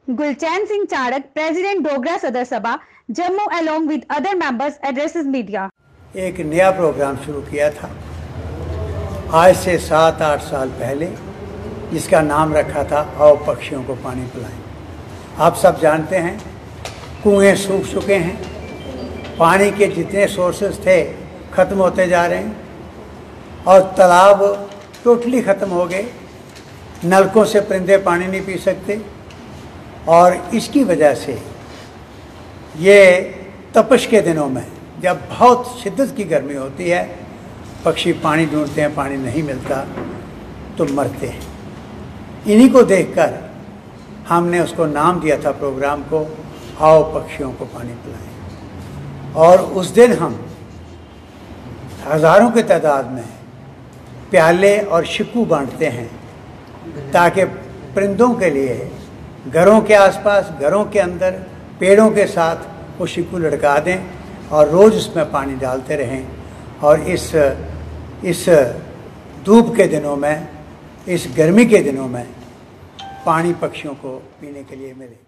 Gulchain Singh Charak, President Dogra Sadar Sabha, Jammu, along with other members, addresses media. एक नया programme शुरू किया था आज से 7-8 साल पहले, जिसका नाम रखा था आओ पक्षियों को पानी पिलाएं। आप सब जानते हैं कुएं सूख चुके हैं, पानी के जितने सोर्सेस थे ख़त्म होते जा रहे हैं और तालाब टोटली ख़त्म हो गए। नलकों से परिंदे पानी नहीं पी सकते और इसकी वजह से ये तपश के दिनों में जब बहुत शिद्दत की गर्मी होती है, पक्षी पानी ढूंढते हैं, पानी नहीं मिलता तो मरते हैं। इन्हीं को देखकर हमने उसको नाम दिया था प्रोग्राम को, आओ पक्षियों को पानी पिलाएं। और उस दिन हम हज़ारों की तादाद में प्याले और शिकू बांटते हैं ताकि परिंदों के लिए घरों के आसपास, घरों के अंदर, पेड़ों के साथ वो शिकू लटका दें और रोज़ उसमें पानी डालते रहें। और इस धूप के दिनों में, इस गर्मी के दिनों में पानी पक्षियों को पीने के लिए मिले।